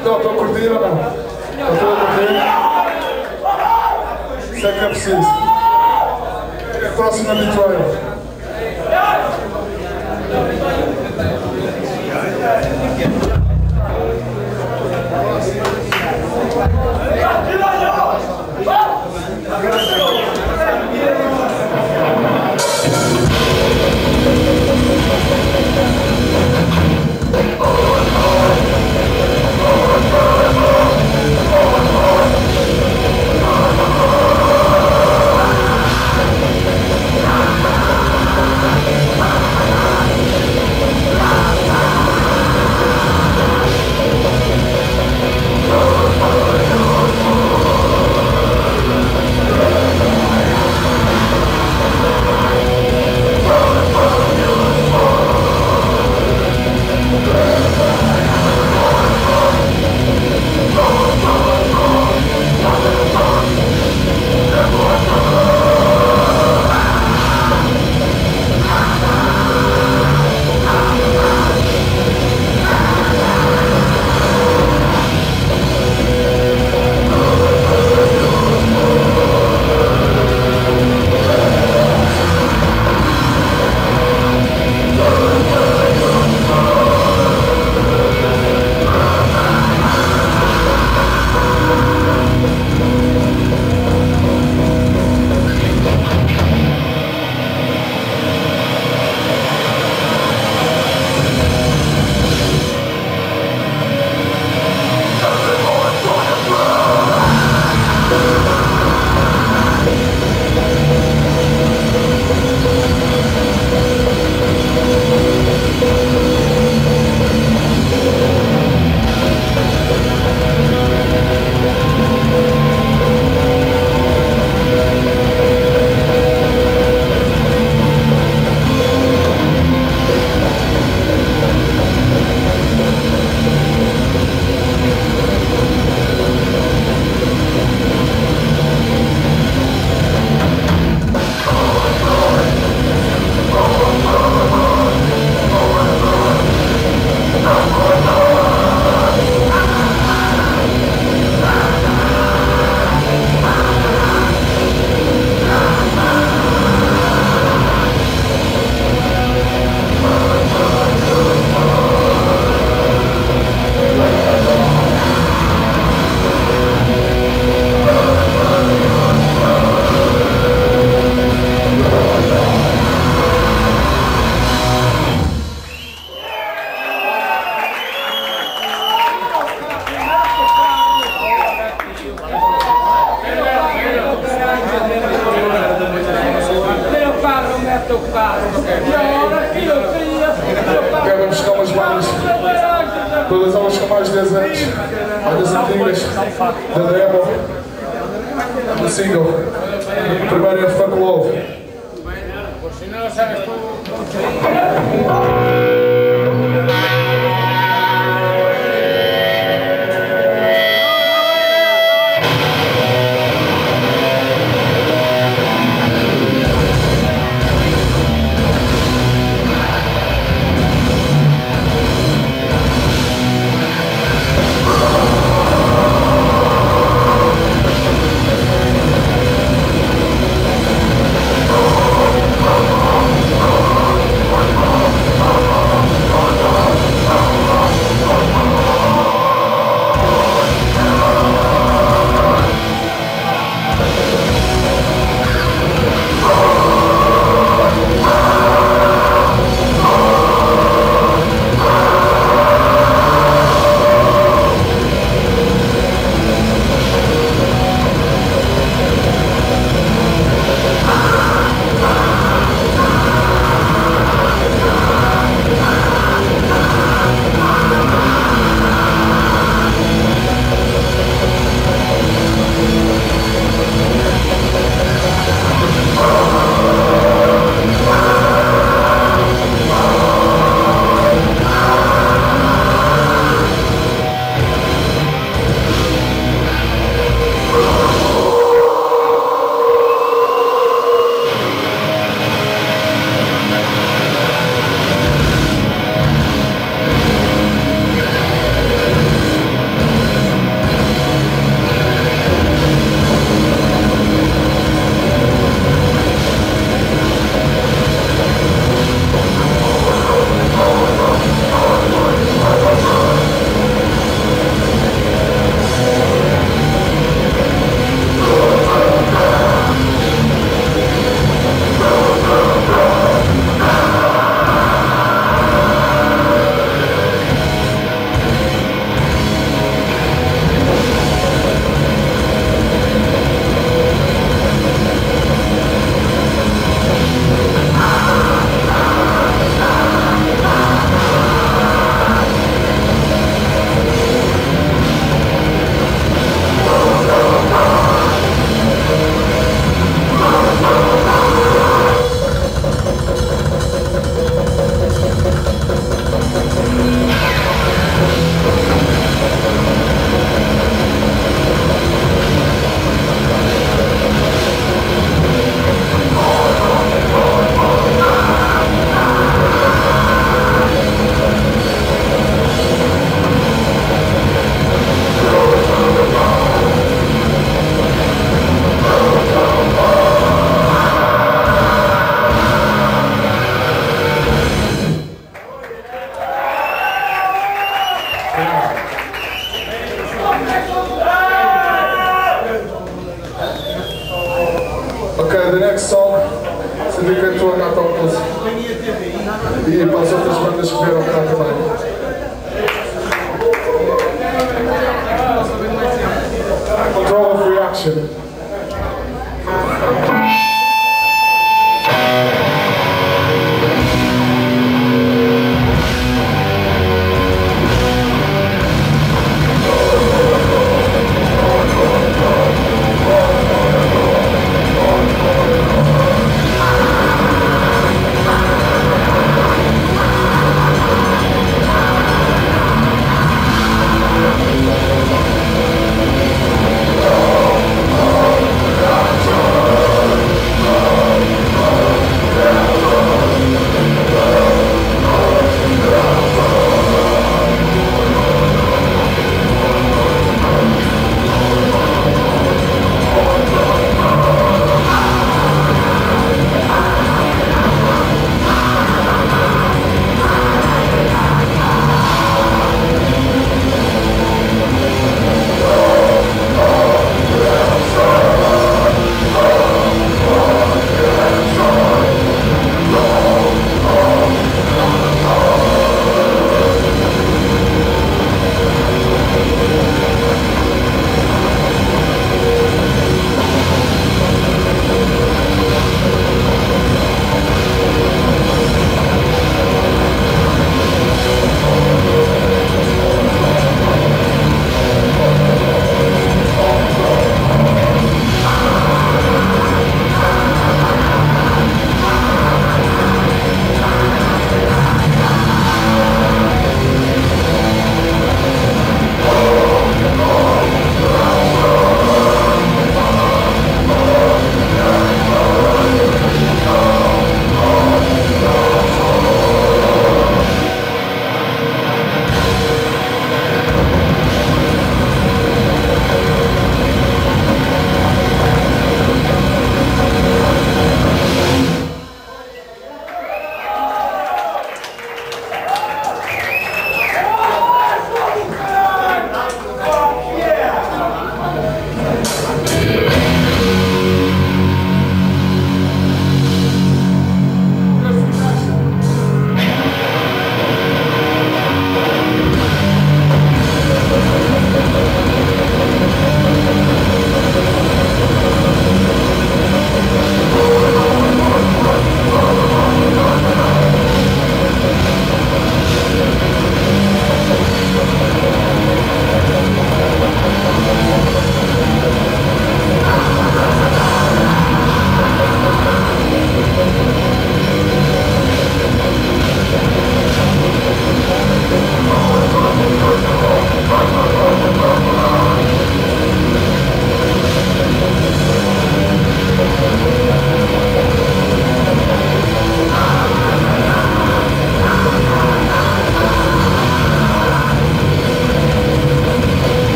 Estão a curtir ou não? Estão a curtir? Isso é que é preciso. É a próxima vitória. Ok, vamos buscar umas bandas, todas elas com mais de 10 anos, bandas antigas, da demo, do single. O primeiro é Fuck Love. Ok, the next song se dedica a todos e para as outras bandas que vieram cá também. Control of Reaction.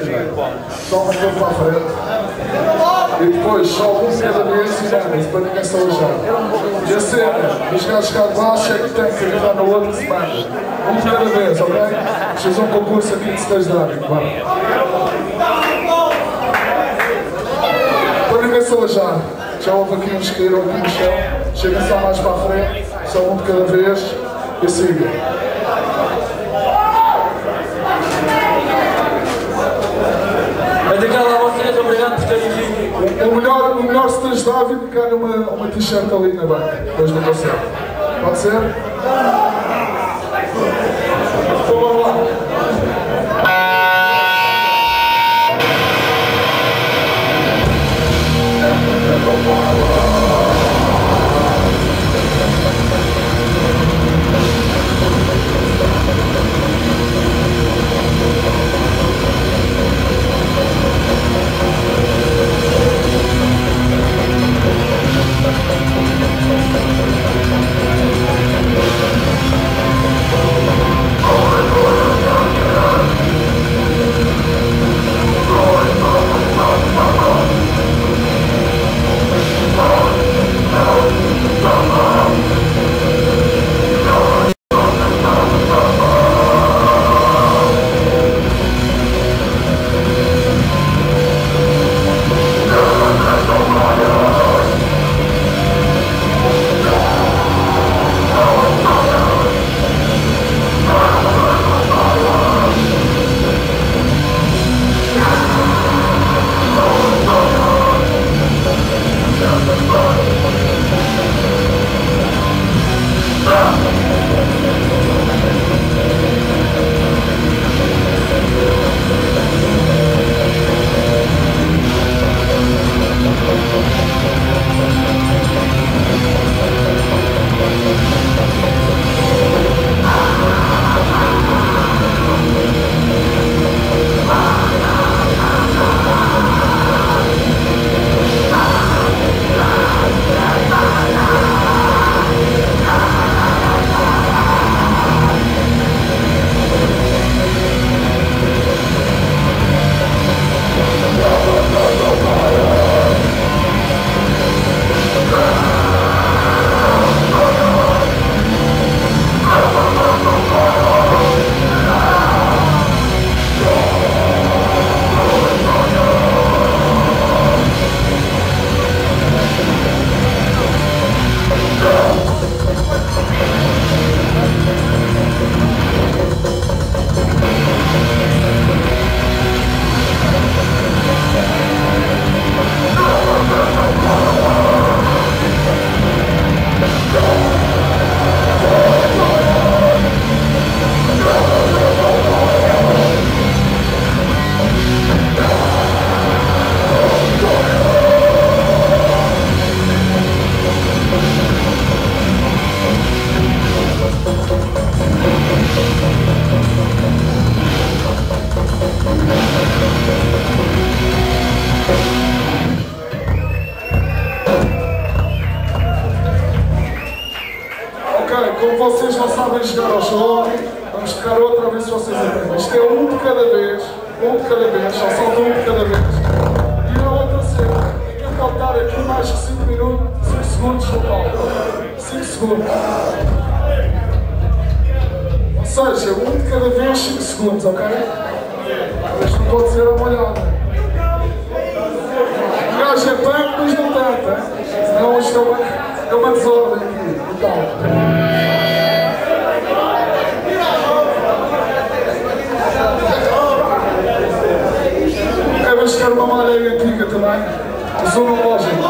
velho. Só um pouco para a frente. E depois só um de cada vez e vamos, para ninguém se alejar. E a cena, os gajos cá de baixo é que têm que ajudar no outro semana. Um de cada vez, ok? Fiz um concurso aqui de stage diving, vai. Para ninguém se alejar. Já houve aqui uns que caíram aqui no chão. Chega só mais para a frente, só um de cada vez e siga. Obrigado a vocês, obrigado por terem vindo. O melhor stage diving ganha uma t-shirt ali na banca, depois do concerto. Pode ser? Então vamos lá. Como vocês não sabem jogar ao jogo, vamos tocar outra vez se vocês aprendem. Isto é um de cada vez, só são um de cada vez. E a outra cena, ninguém pode estar aqui mais que 5 minutos, 5 segundos no palco. 5 segundos. Ou seja, um de cada vez, 5 segundos, ok? Isto não pode ser a molhada. O gajo é punk, mas não tanto, hein? Senão isto é uma desordem aqui, e tal. Vamos ter uma malha antiga também, zoológica.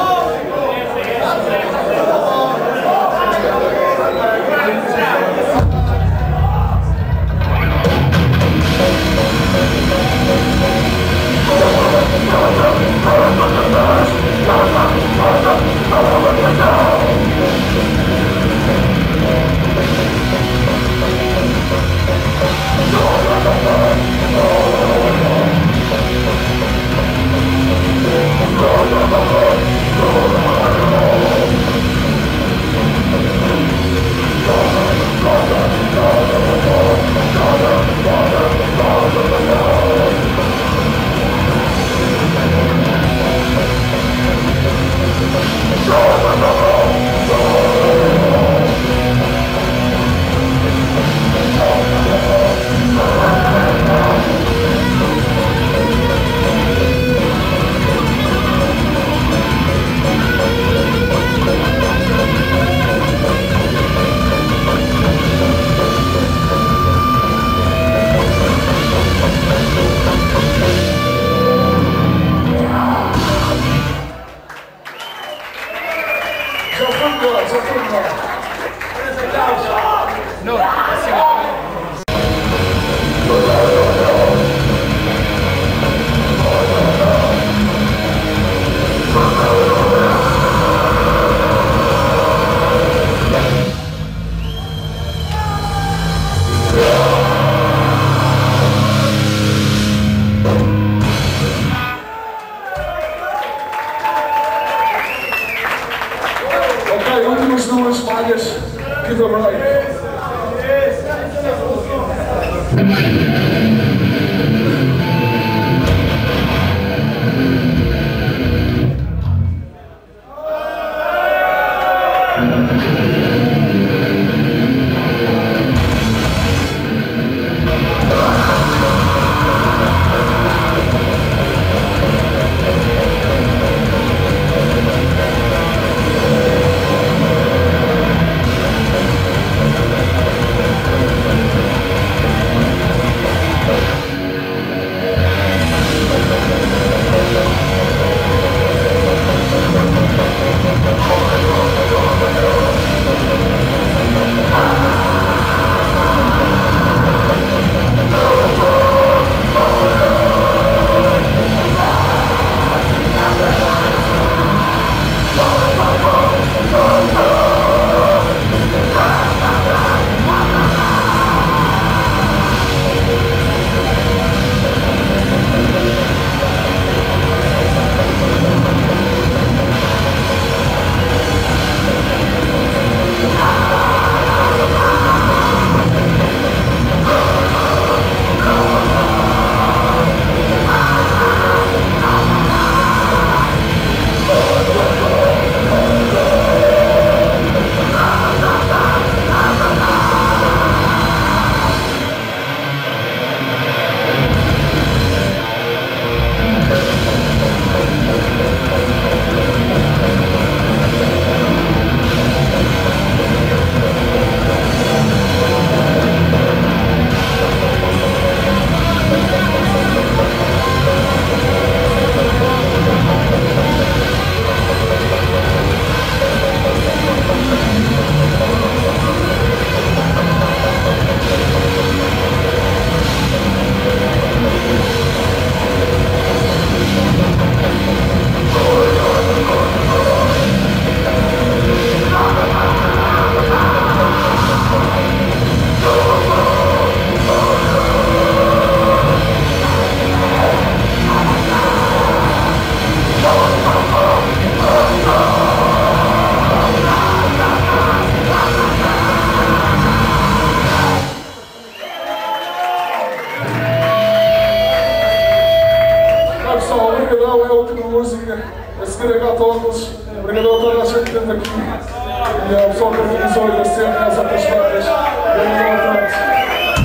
seguir a Gatóculos. Obrigado a toda a gente que esteve aqui. E ao pessoal que organizou e a cena, as outras bandas. Obrigado a todos.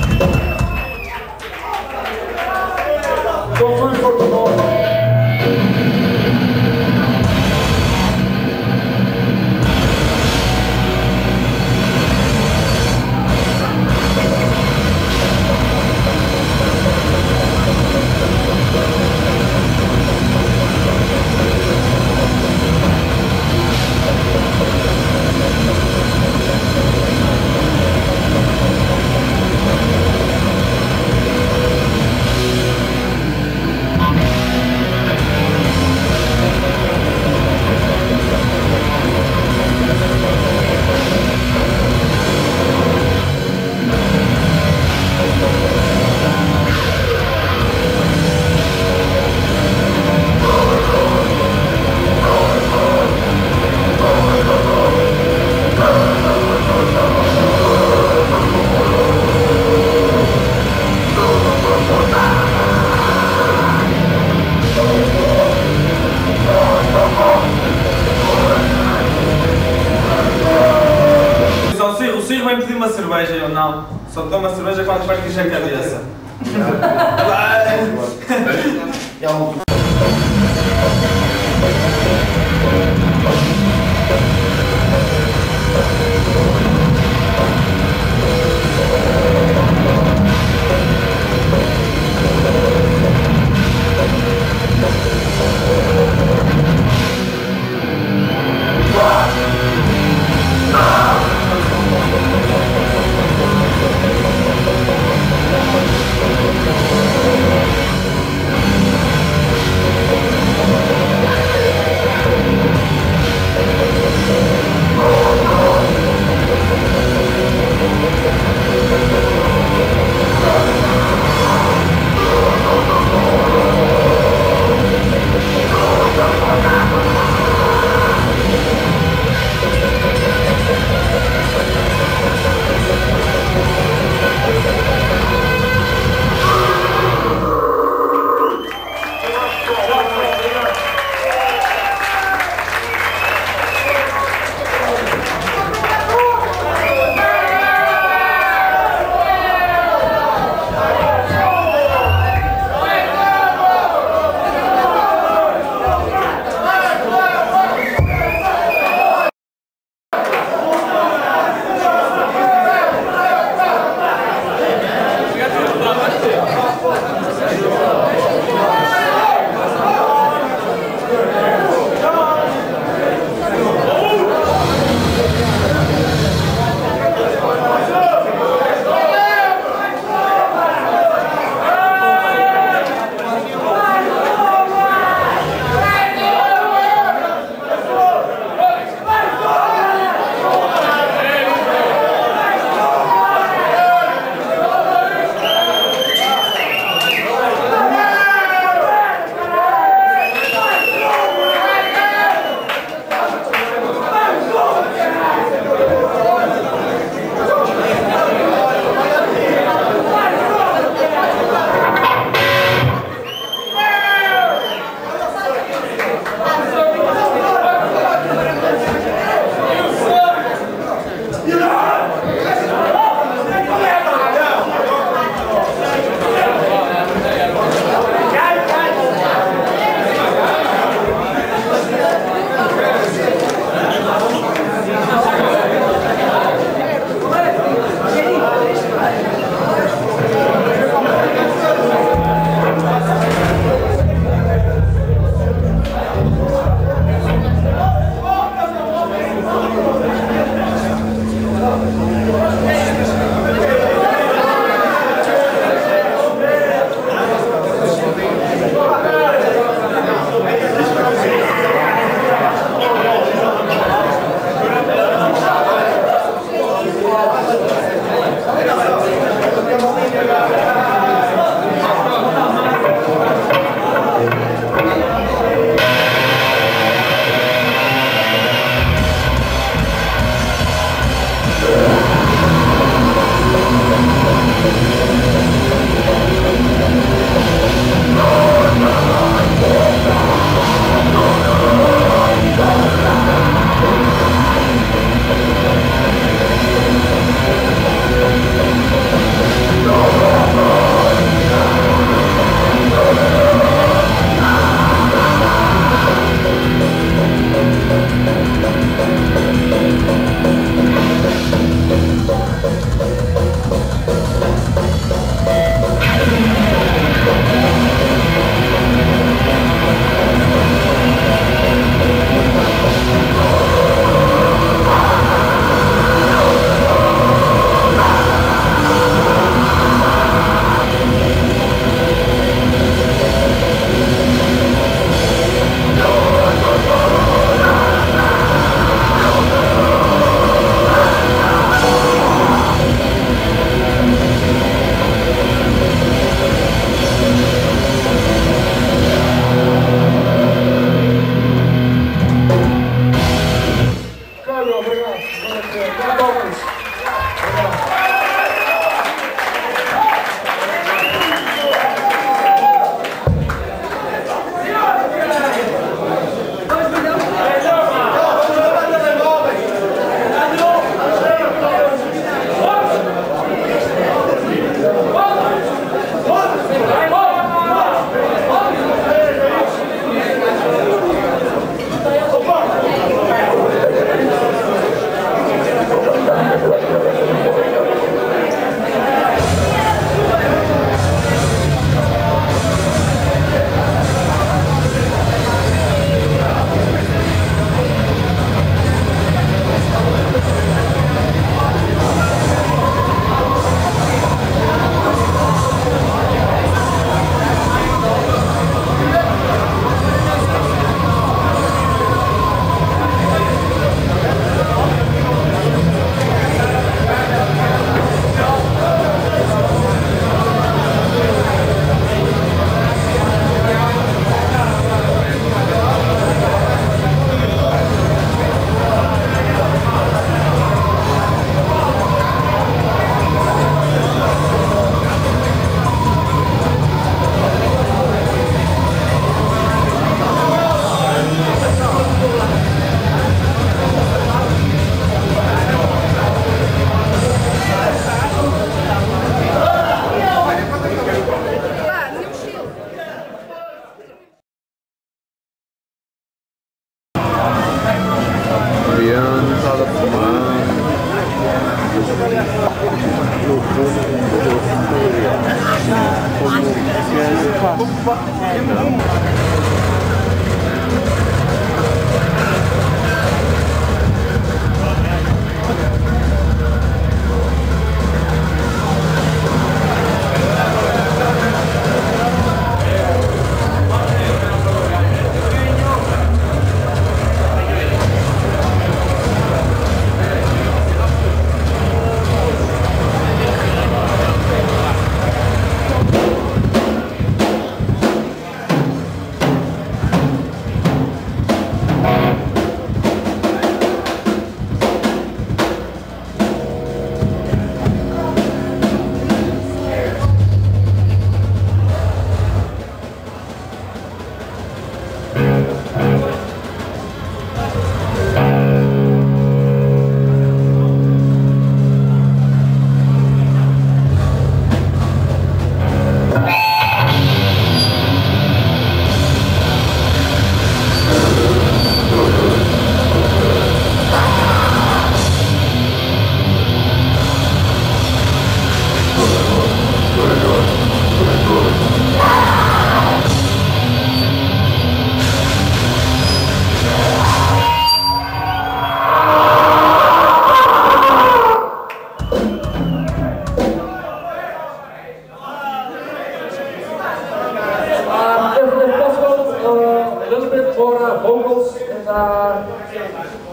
Don't food for the Lord. O Ciro vai pedir uma cerveja, eu não. Só te dou uma cerveja quando partes a cabeça.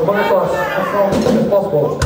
money across as strong as possible.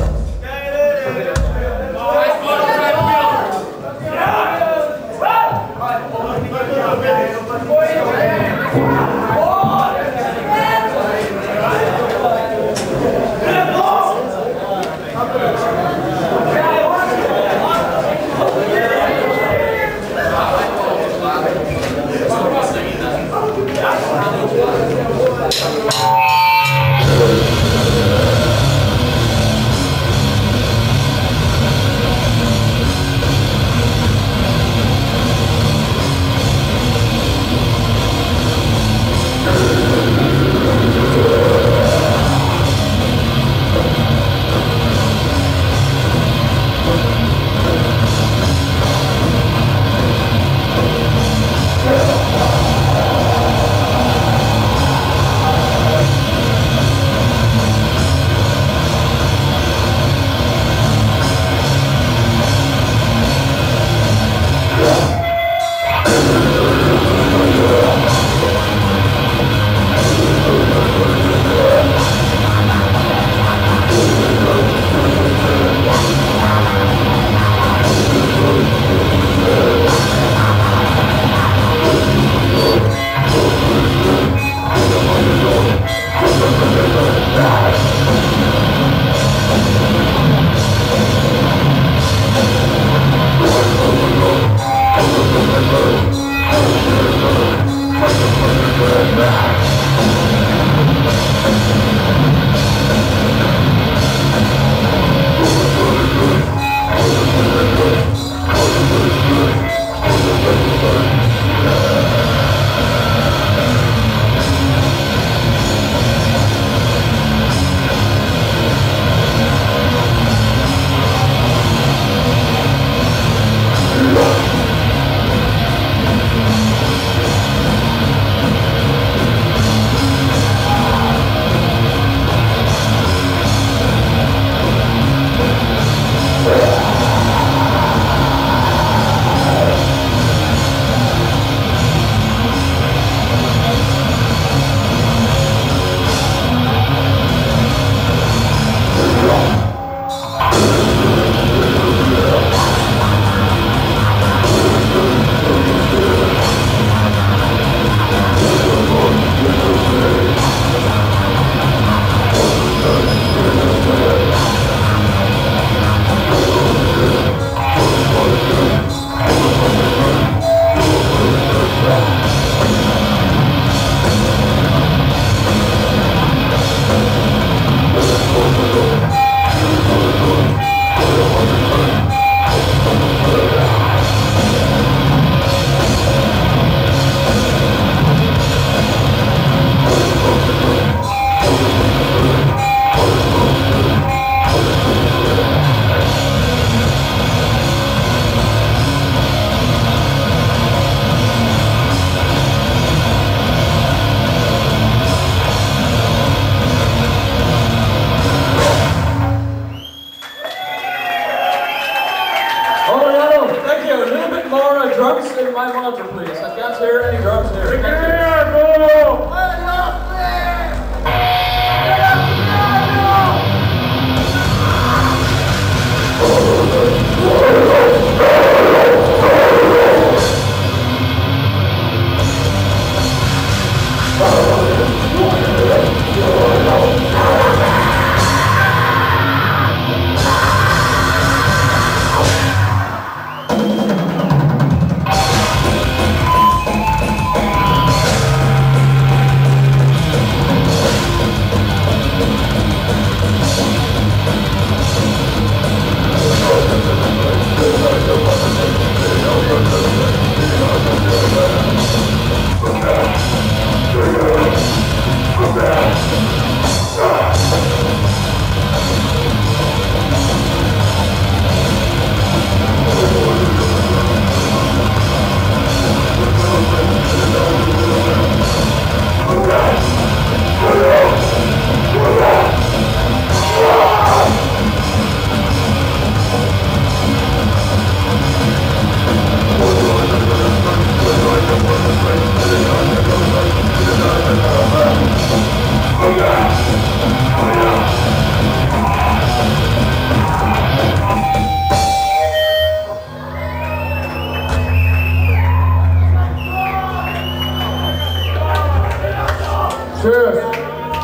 Cheers.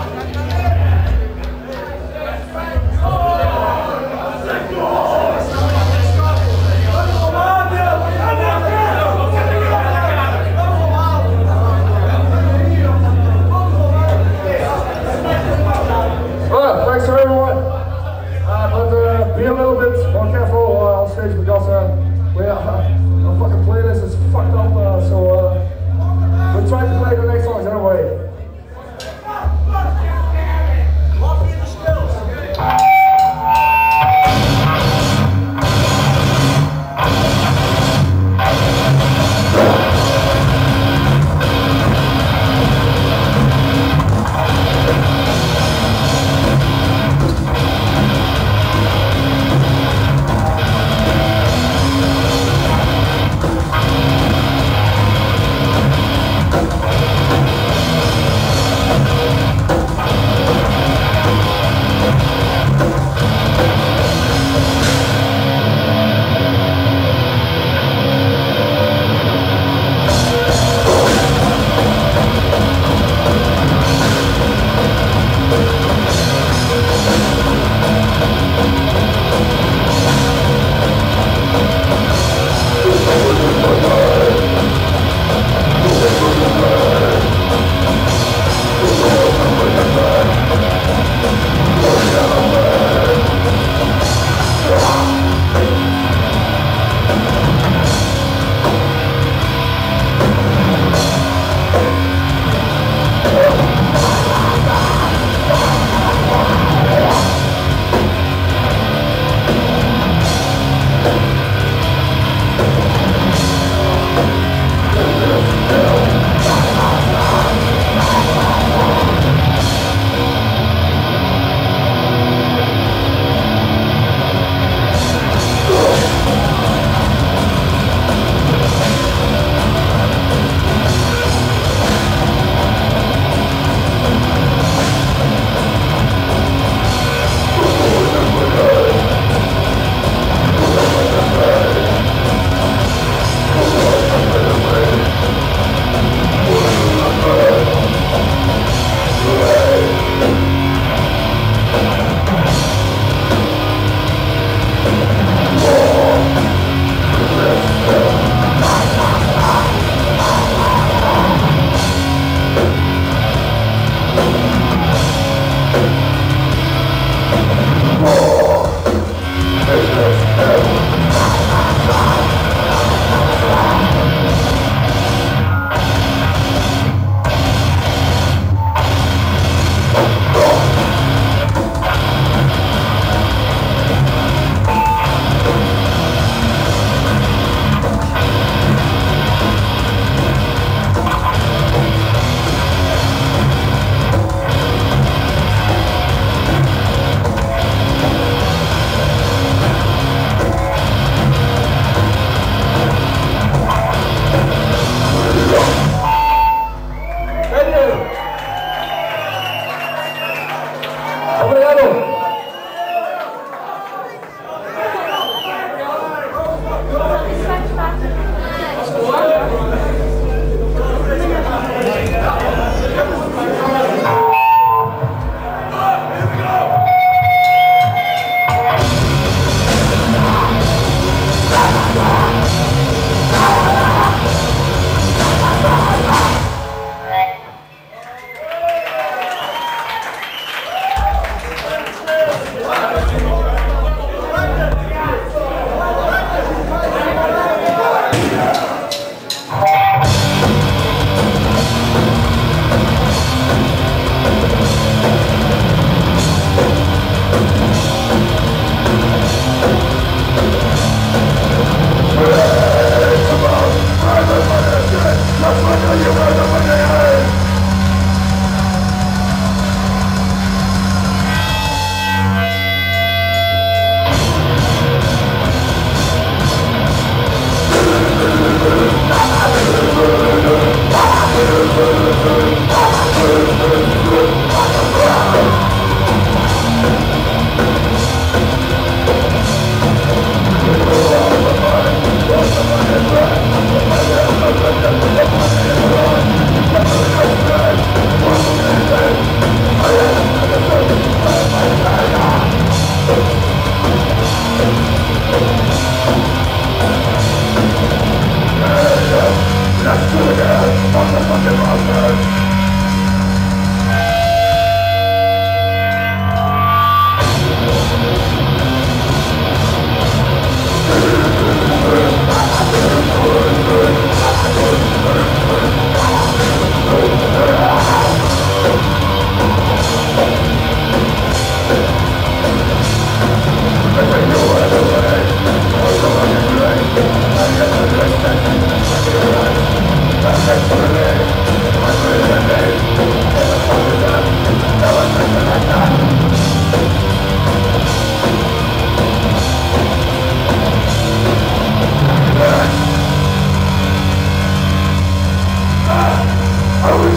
Thanks to everyone. But be a little bit more careful on stage because our fucking playlist is fucked up. So we'll try to play the next songs anyway.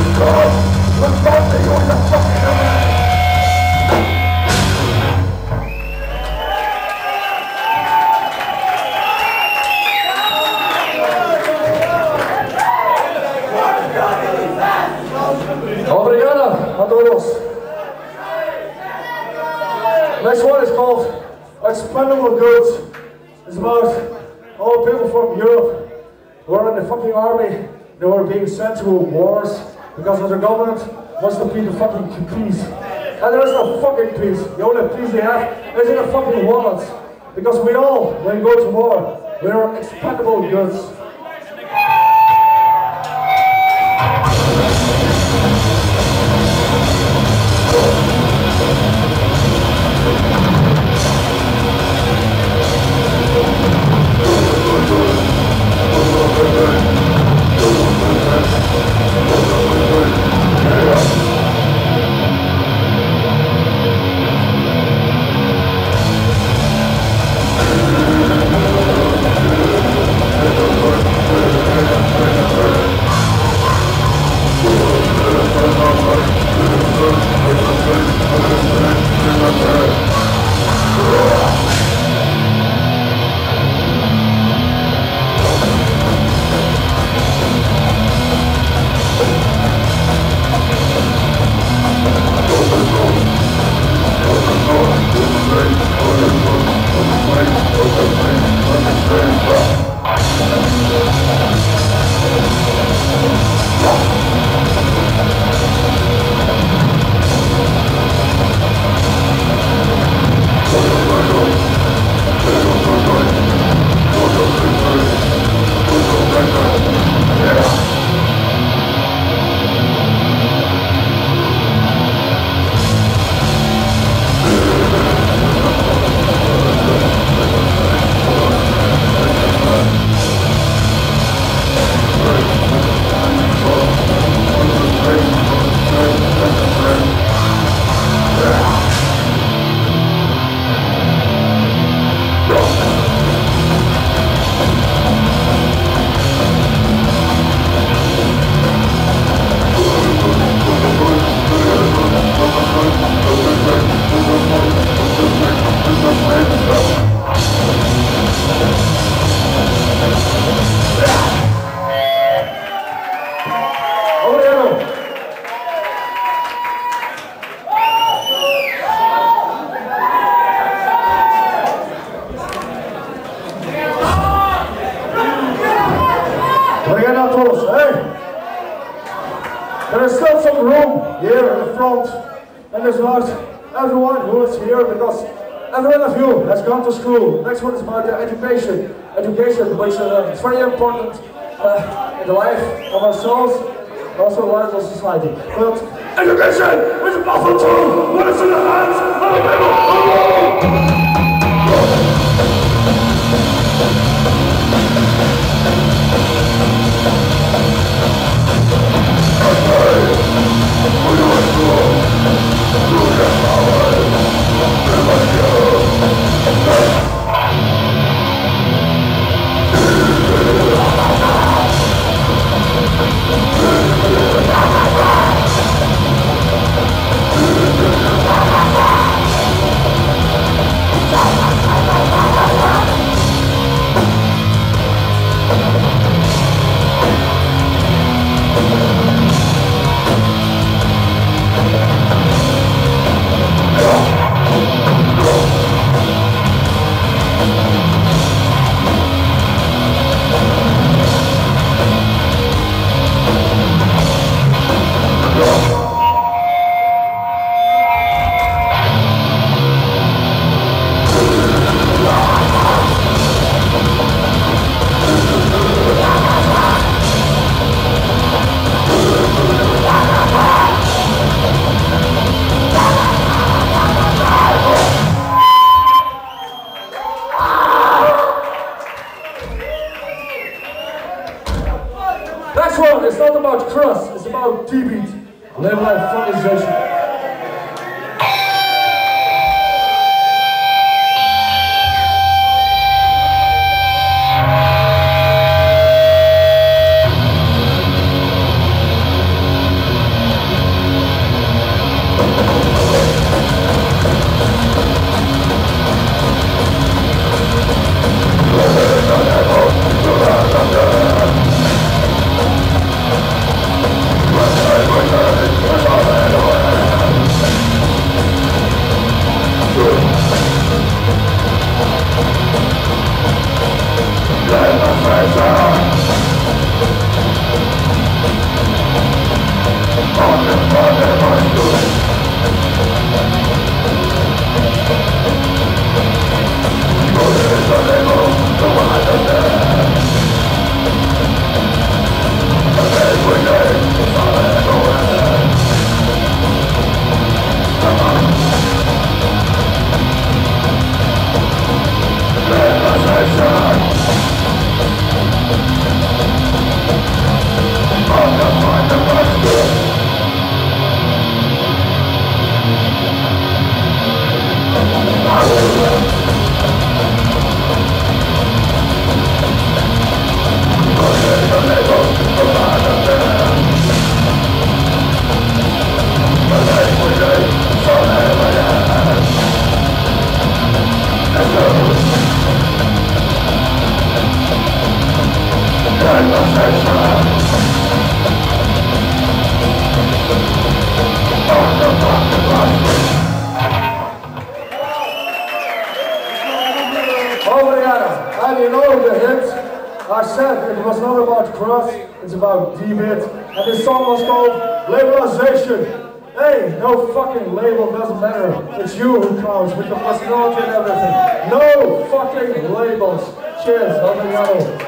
Obrigado a todos. Next one is called Expendable Goods. It's about all people from Europe who are in the fucking army. They were being sent to wars because of the government wants to be the fucking peace. And there is no fucking peace. The only peace they have is in the fucking wallets. Because we all, when we go to war, we are expendable goods. There's still some room here in the front, and there's not everyone who is here because every one of you has gone to school. Next one is about education. Education, which is very important in the life of ourselves, also the life of society. But education is a powerful tool when it's in the hands of the people. Next one, it's not about crust, it's about D-beat. Live life funization. I said it was not about cross, it's about debate. And this song was called Labelization. Hey, no fucking label, doesn't matter. It's you who counts with the personality and everything. No fucking labels. Cheers, obrigado.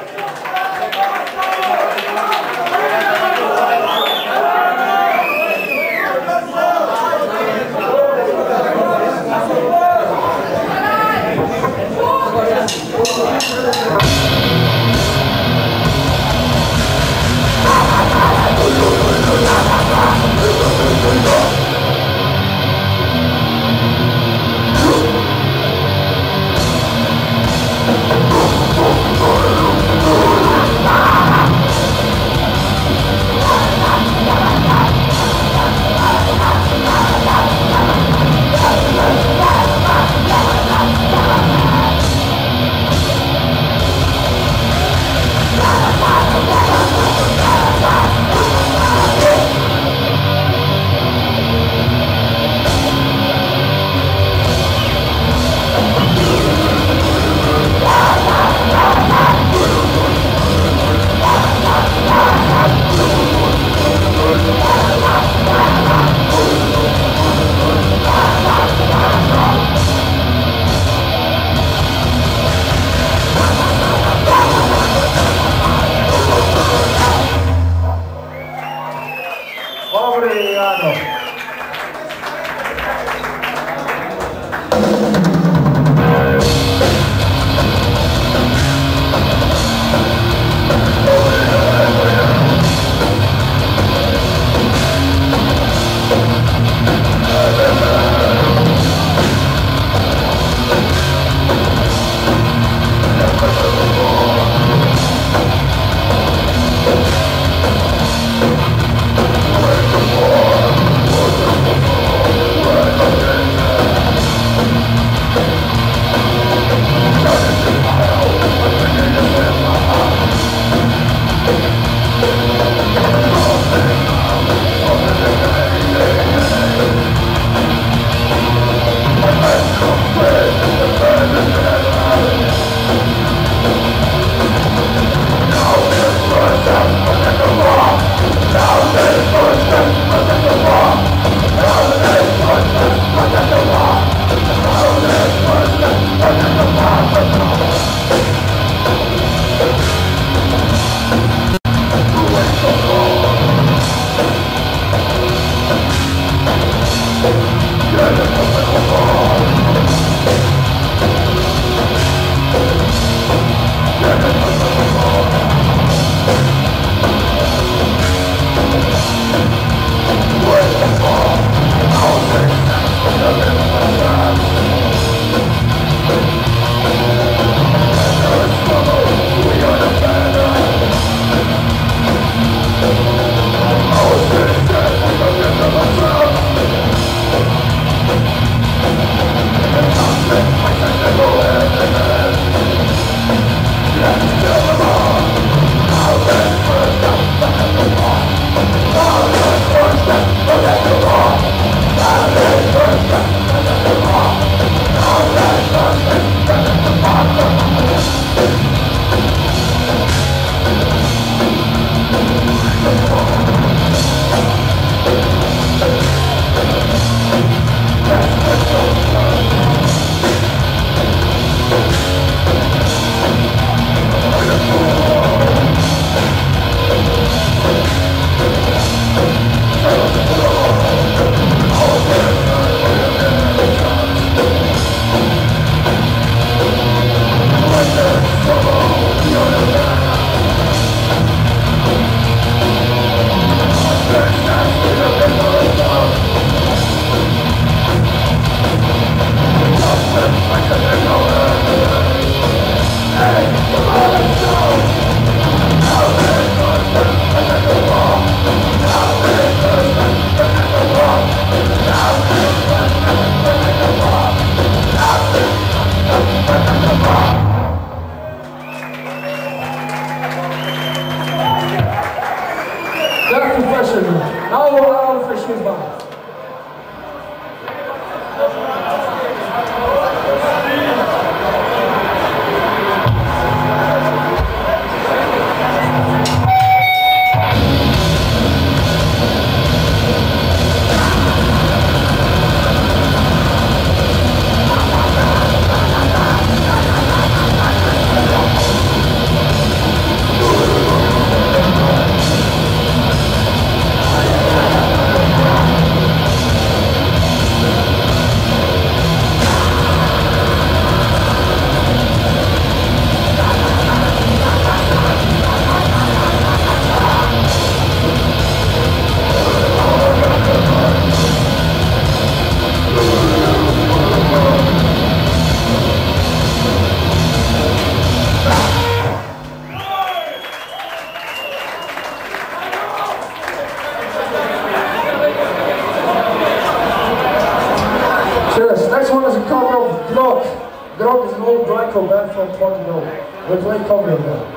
man. Grog is an old Dryco band from Portugal. We're playing cover of them.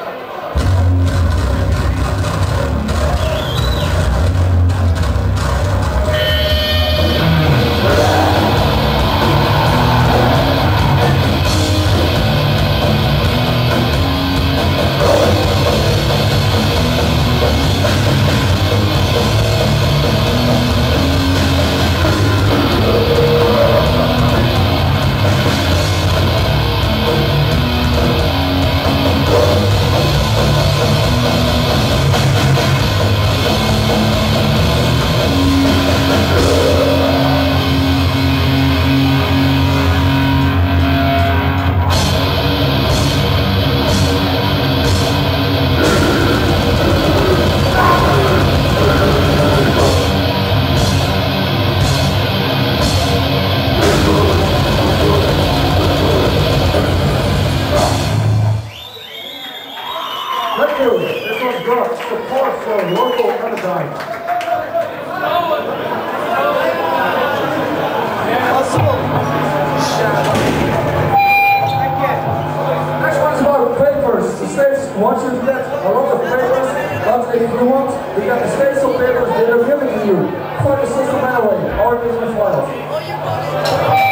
Thank you. This one's got support for local Anodyne. Next one's about papers. The states want you to get a lot of papers, but if you want, we got the states of papers that are given to you for the system anyway, or business files.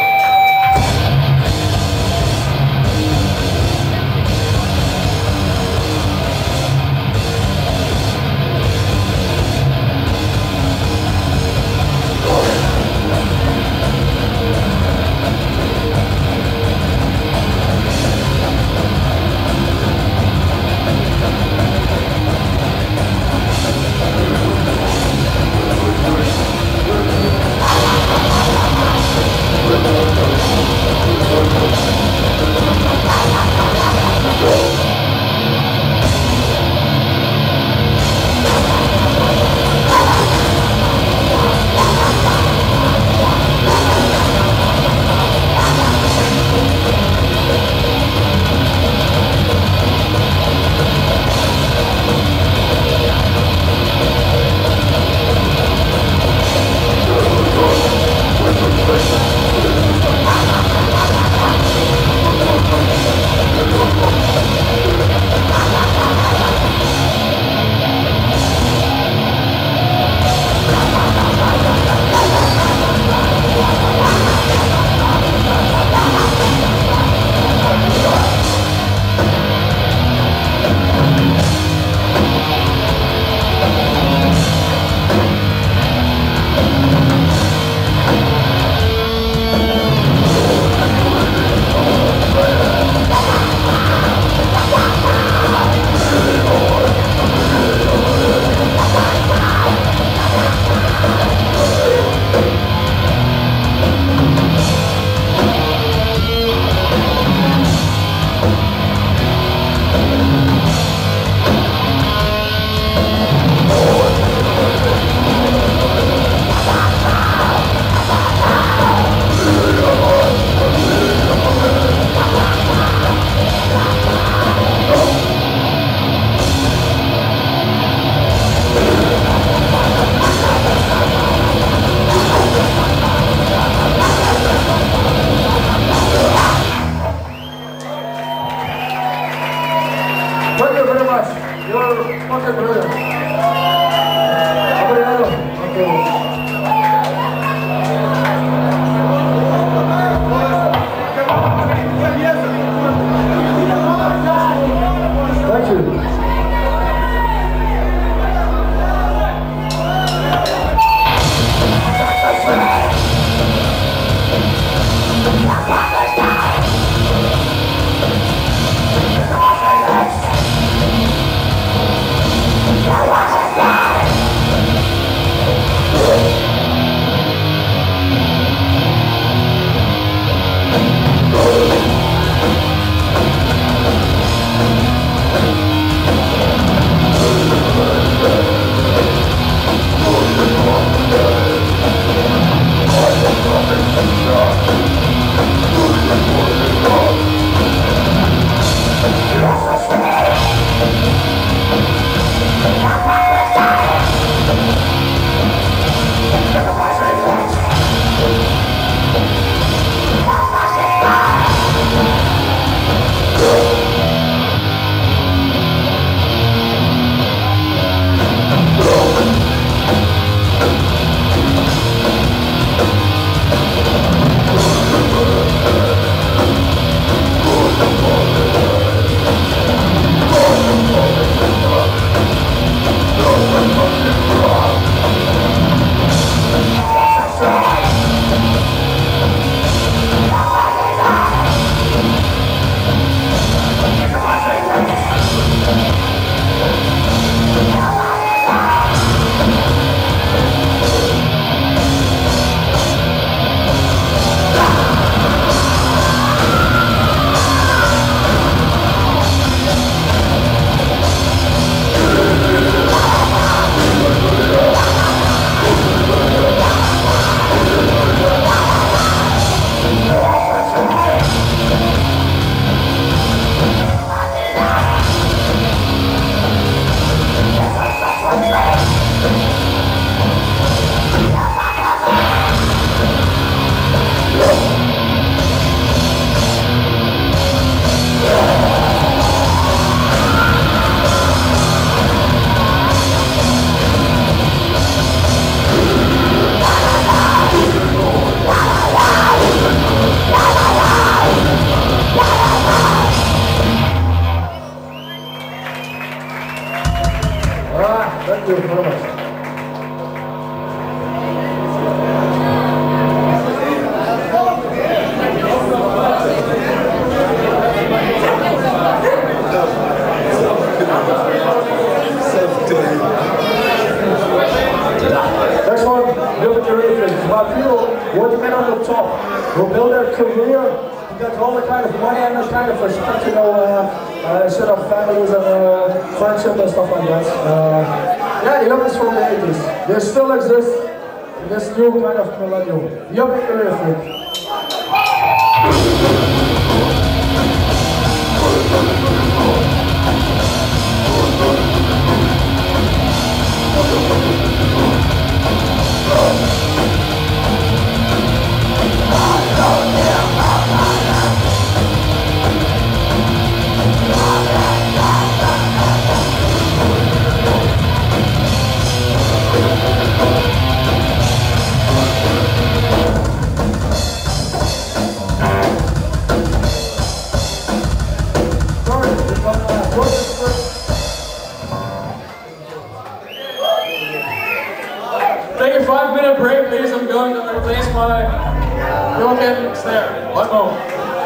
about people who want to get on the top, who build their career, to get all the kind of money and the kind of respect, you know, set up families and friendship and stuff like that. Yeah, the Yuppies from the 80s, they still exist in this new kind of millennium. Yuppie career freak. Take a 5-minute break, please. I'm going to replace my broken snare. One moment.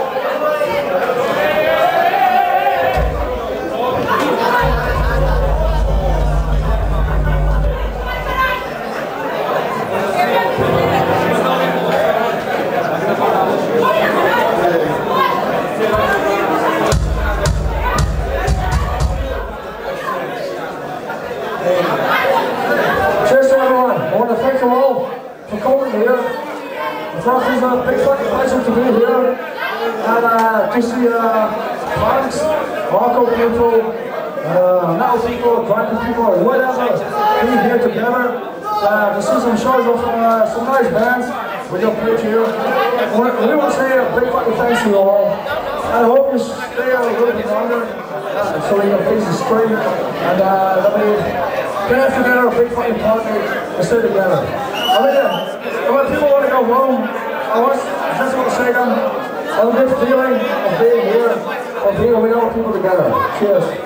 For us, it's a big fucking pleasure to be here and to see punks, hardcore people, metal people, grinding people, or whatever, being here together. To see some shows of some nice bands we just played here. We want to say a big fucking thanks to you all. And I hope you stay a little bit longer so your face is straight and that we can have together a big fucking party and stay together. I mean, when people want to go home, I just want to say them a good feeling of being here, of being with all people together. Cheers.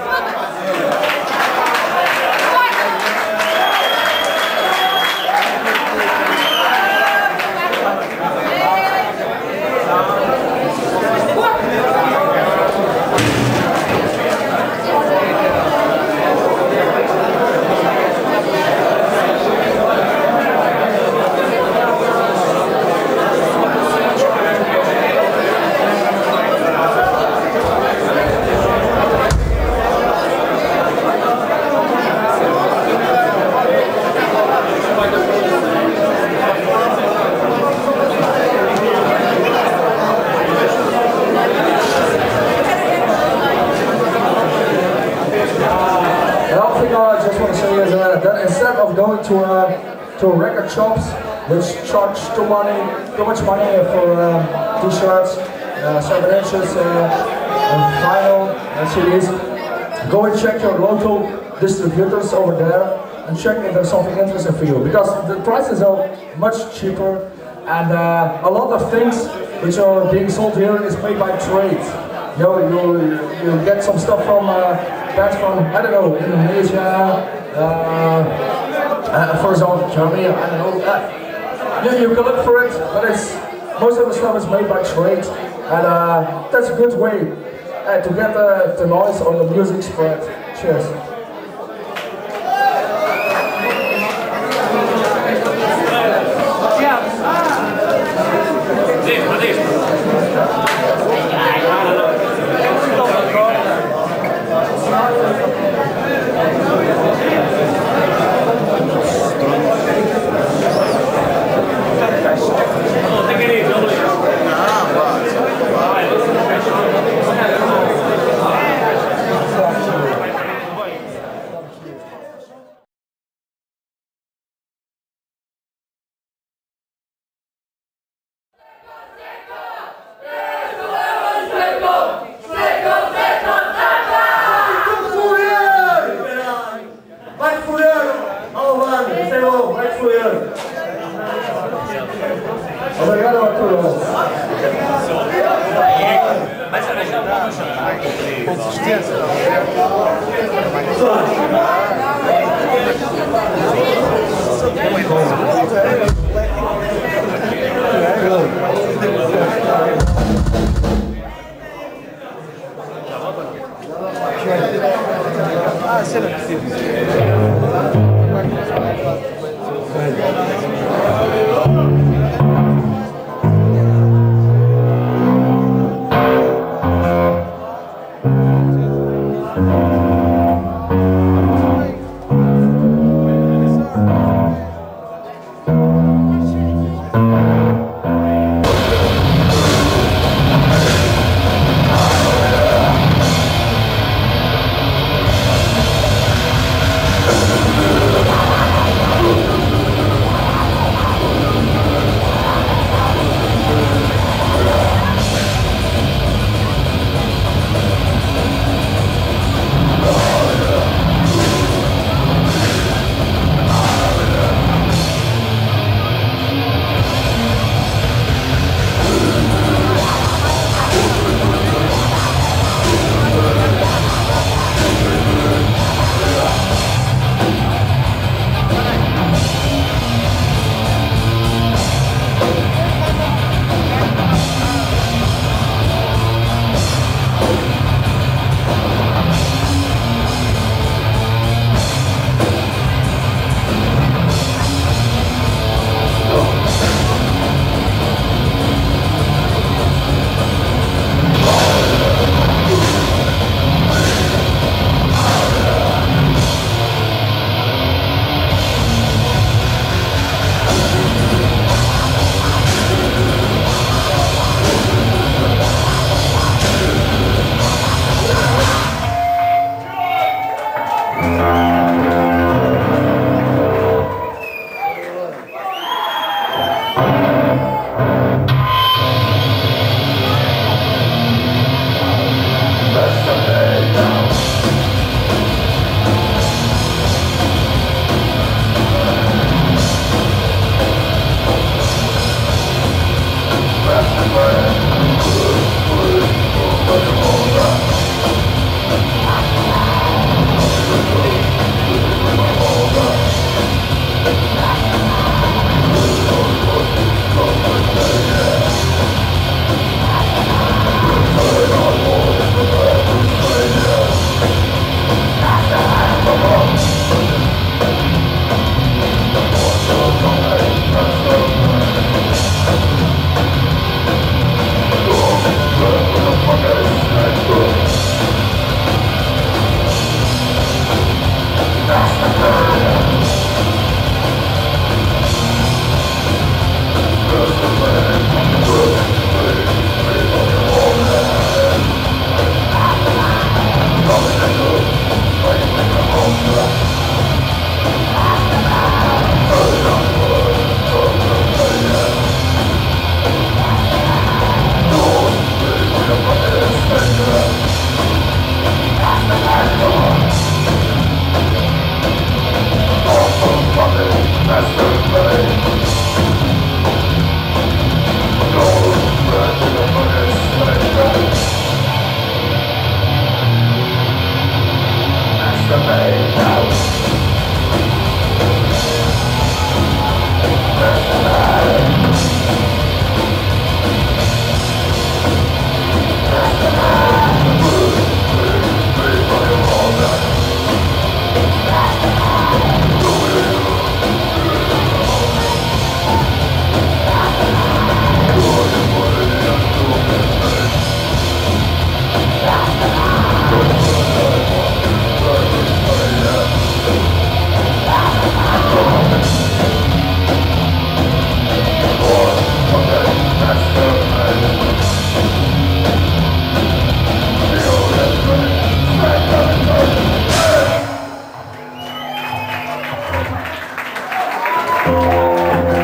To record shops which charge too much money for t-shirts, 7 inches, vinyl, and CDs. Go and check your local distributors over there and check if there's something interesting for you, because the prices are much cheaper and a lot of things which are being sold here is made by trade. You get some stuff from bands from, I don't know, Indonesia, for example, Germany, I don't know. Yeah, you can look for it, but most of the stuff is made by trade, and that's a good way to get the noise or the music spread. Cheers. Ah,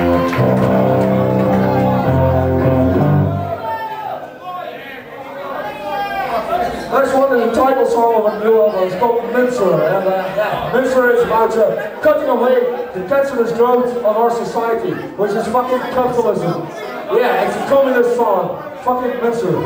Next one is the title song of a new album. It's called Mincer. And Mincer is about cutting away the cancerous growth of our society, which is fucking capitalism. Yeah, it's a communist song. Fucking Mincer.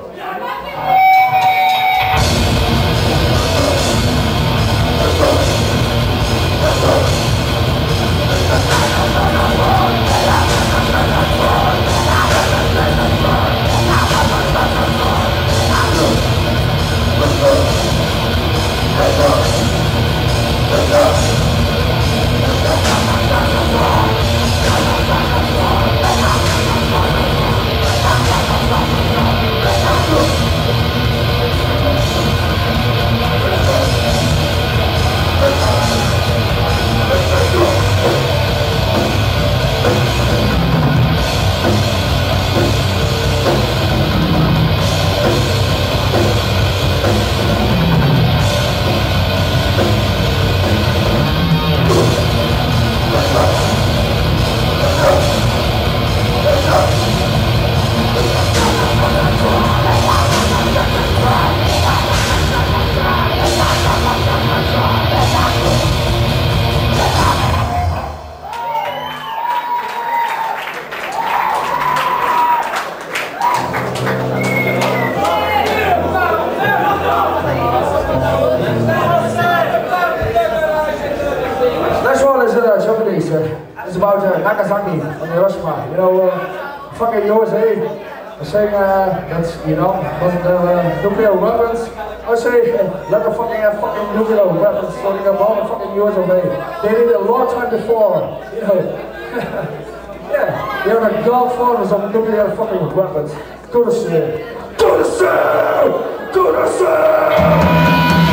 It's about Nagasaki and Hiroshima. You know, fucking USA. They're saying that, you know, doesn't have nuclear weapons. I say, let them fucking have fucking nuclear weapons so they can bomb the fucking US of A. They did it a long time before, you know. Yeah, they're the godfathers of nuclear fucking weapons. Go to sea. Go to sea! Go to sea!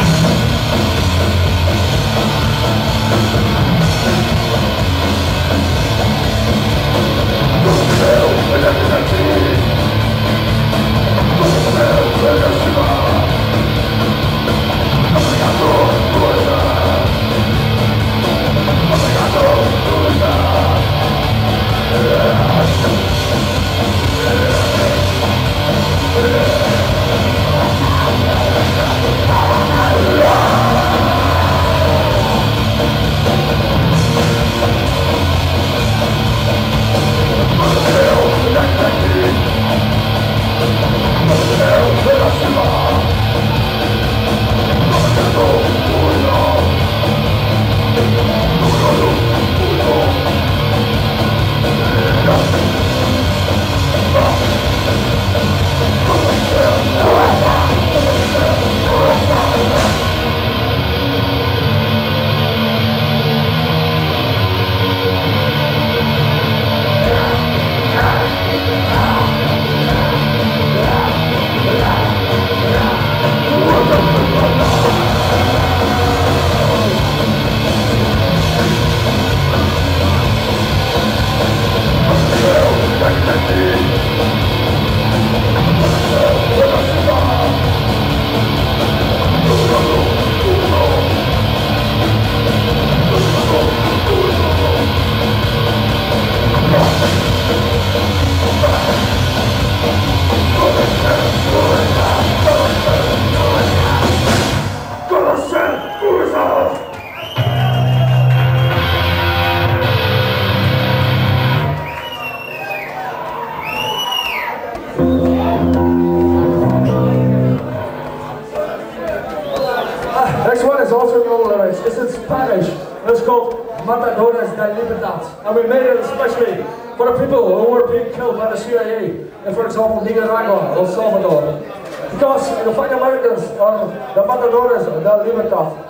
Next one is also no lyrics. It's in Spanish. It's called Matadores de Libertad. And we made it especially for the people who were being killed by the CIA. And for example, Nicaragua, El Salvador. Because the fucking Americans are the Matadores de Libertad.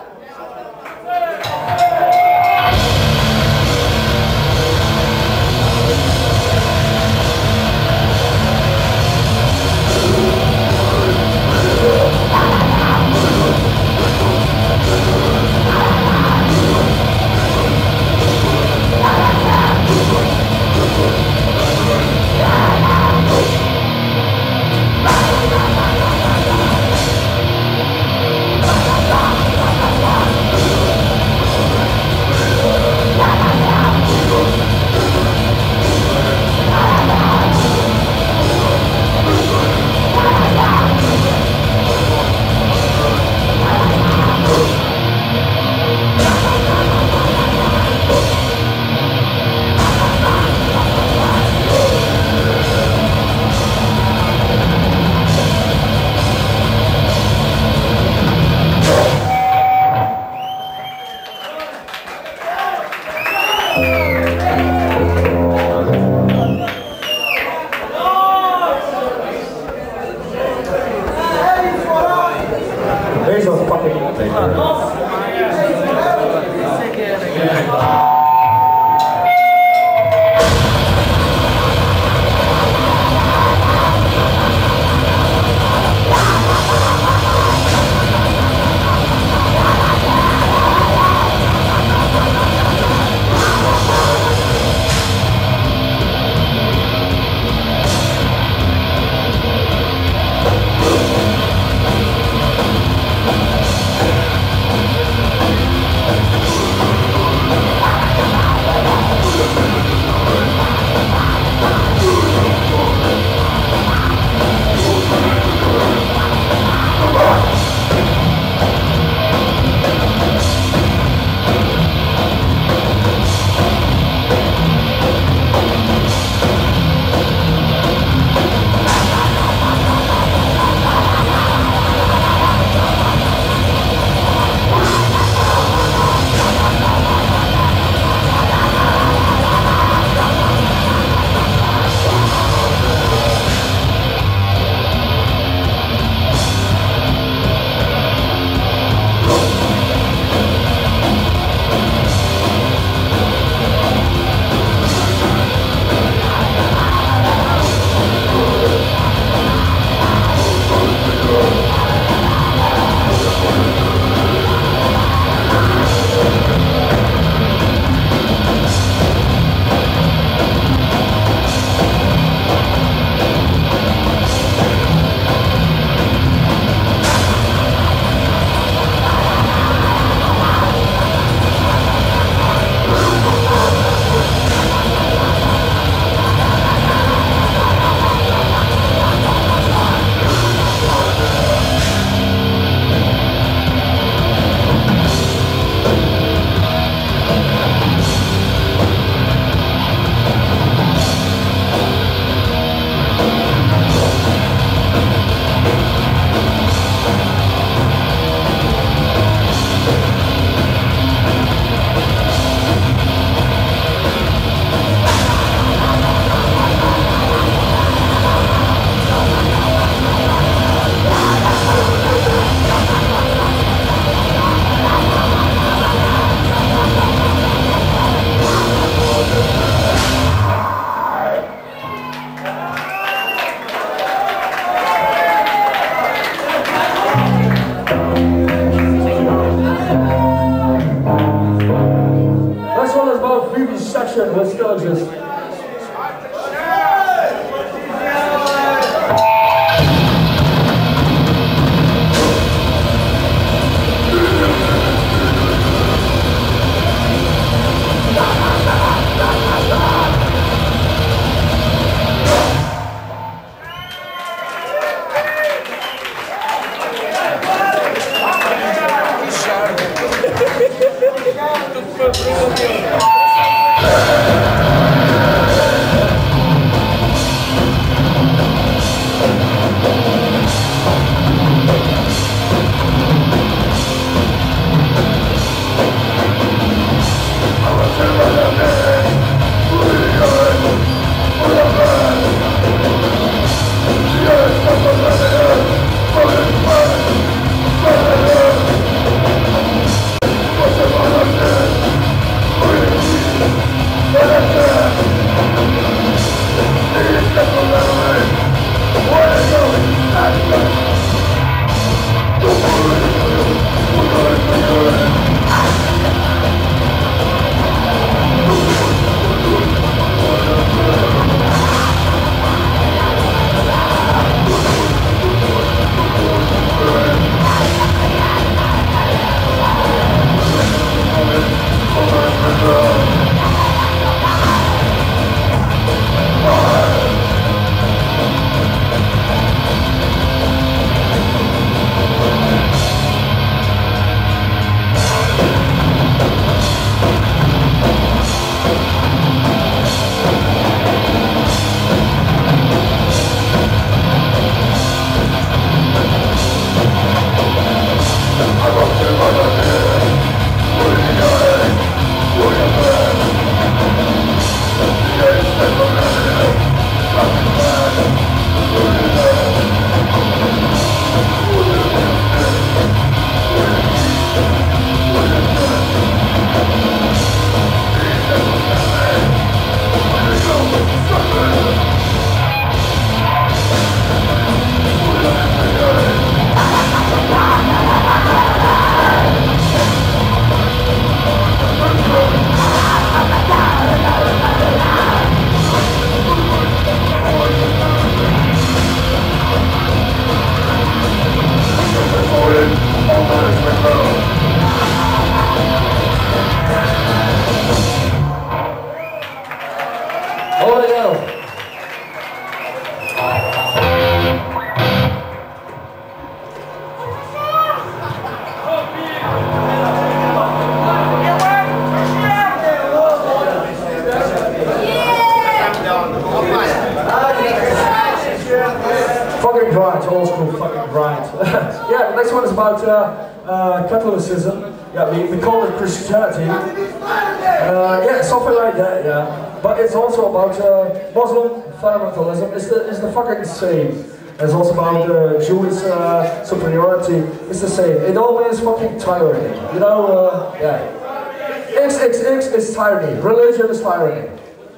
grind, old school fucking grind. Yeah, the next one is about Catholicism. Yeah, we call it Christianity. Yeah, something like that, yeah. But it's also about Muslim fundamentalism. It's the fucking same. It's also about Jewish superiority. It's the same. It all means fucking tyranny. You know, yeah. XXX is tyranny. Religion is tyranny.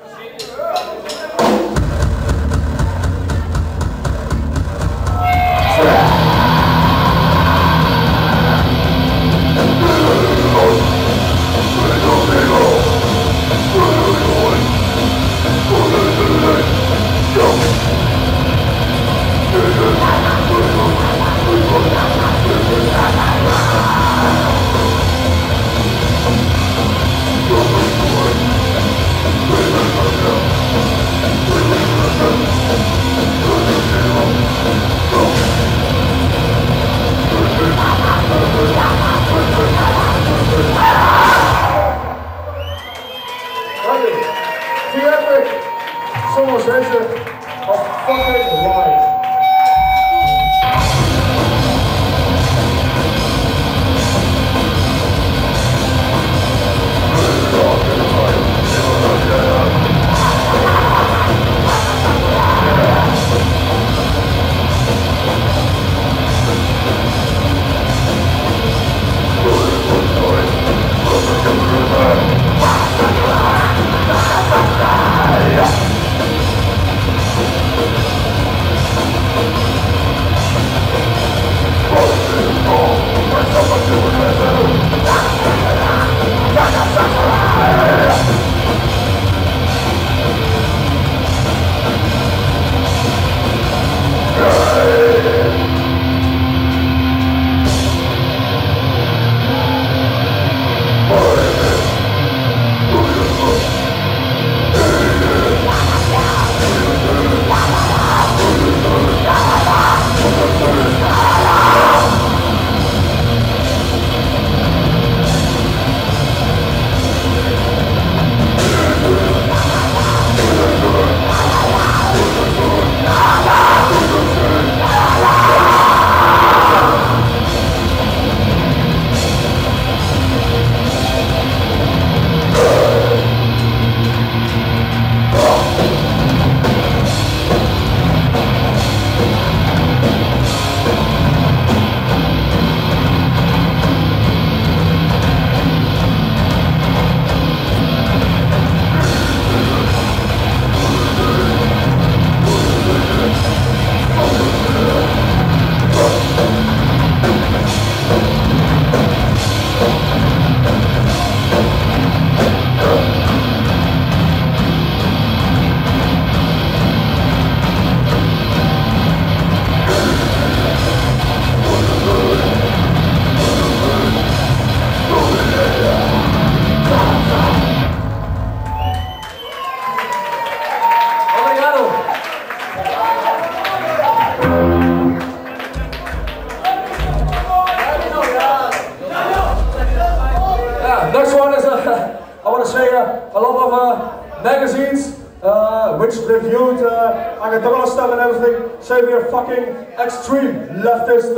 Extreme leftist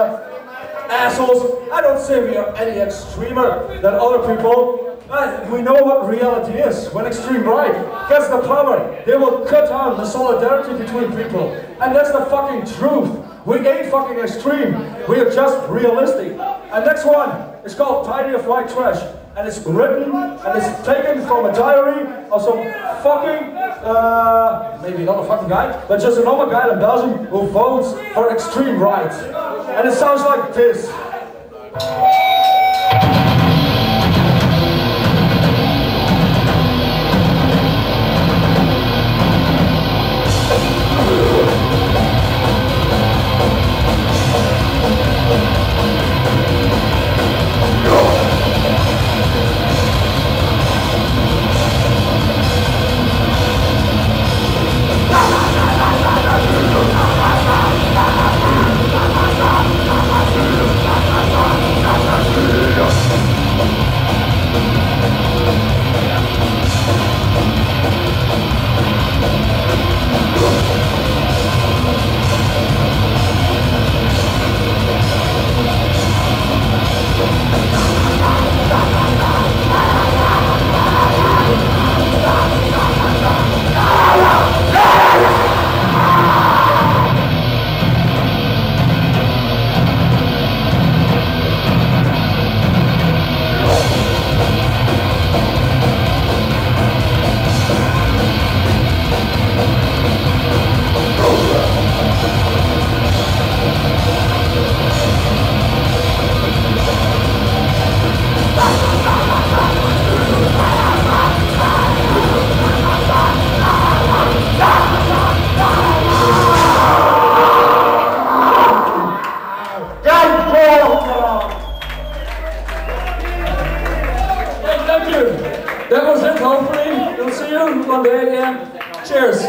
assholes. I don't say we are any extremer than other people. We know what reality is. When extreme right gets the power, they will cut down the solidarity between people. And that's the fucking truth. We ain't fucking extreme. We are just realistic. And next one is called Tidy of White Trash. And it's written and it's taken from a diary of some fucking, maybe not a fucking guy, but just a normal guy in Belgium who votes for extreme right. And it sounds like this.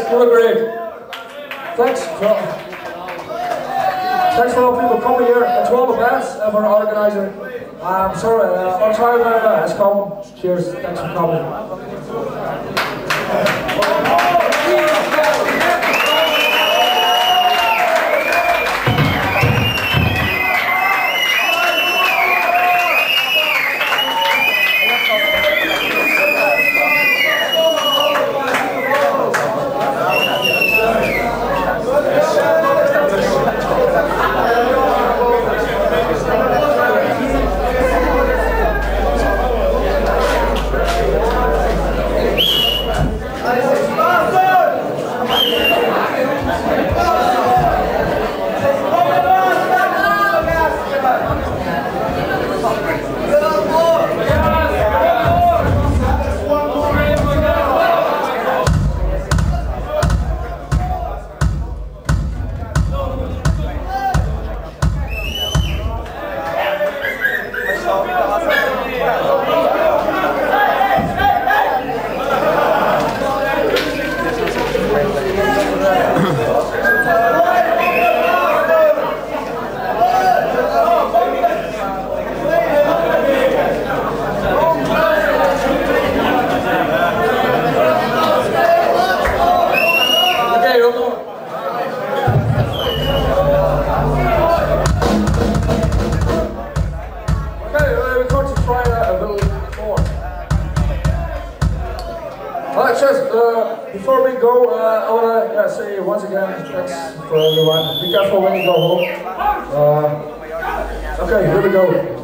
you look great. Thanks for all people coming here, and to all the bands for organising. Sorry, I'll try my best. Come. Cheers. Thanks for coming. Before we go, I want to say once again, thanks for everyone. Be careful when you go home. Okay, here we go.